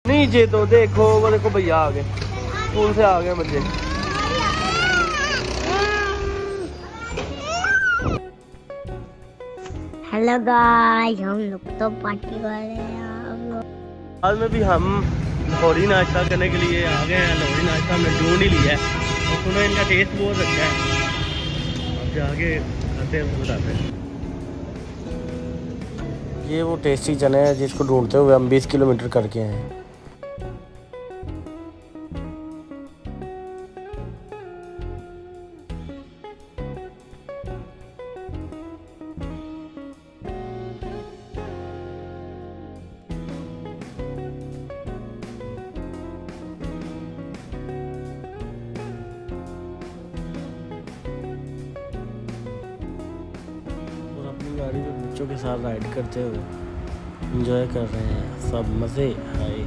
नीचे तो देखो, वो देखो भैया आ गए, स्कूल से आ गए बच्चे। हेलो गाइस, हम लोग तो पार्टी वाले हैं। आज में भी हम लाहौरी नाश्ता करने के लिए आ गए हैं। लाहौरी नाश्ता हमने ढूंढ ही लिया है और सुनो इनका टेस्ट बहुत अच्छा है। अब जाके खाते हैं, बताते हैं। ये वो टेस्टी चने हैं जिसको ढूंढते हुए हम 20 किलोमीटर करके आए हैं। गाड़ी में बच्चों के साथ राइड करते हुए एंजॉय कर रहे हैं, सब मज़े आए।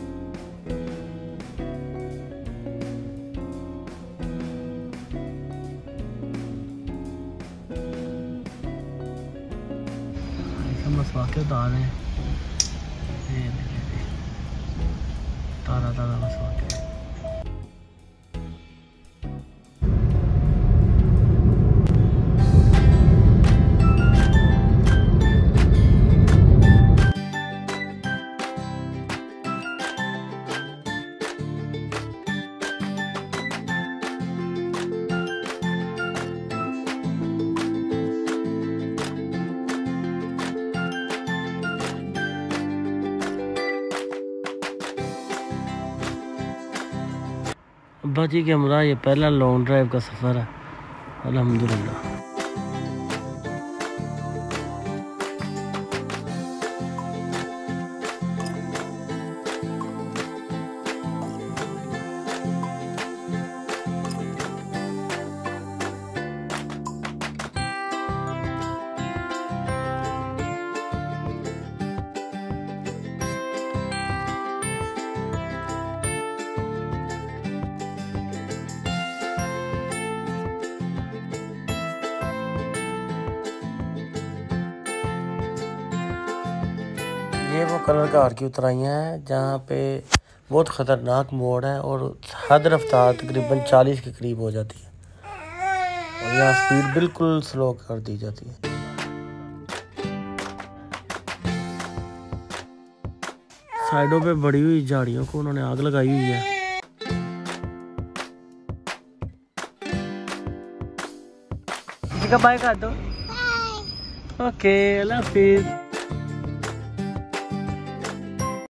मसवाके उतार रहे हैं, तारा तारा मसवाके। अब्बा जी के हमरा ये पहला लॉन्ग ड्राइव का सफ़र है, अल्हम्दुलिल्लाह। ये वो कलर का आर की उतराइयाँ हैं जहाँ पे बहुत ख़तरनाक मोड़ है और हद रफ्तार तकरीबन 40 के करीब हो जाती है और यहाँ स्पीड बिल्कुल स्लो कर दी जाती है। साइडों पे बढ़ी हुई झाड़ियों को उन्होंने आग लगाई हुई है। किसी का बाय कर दो। ओके, अल्लाह हाफिज़।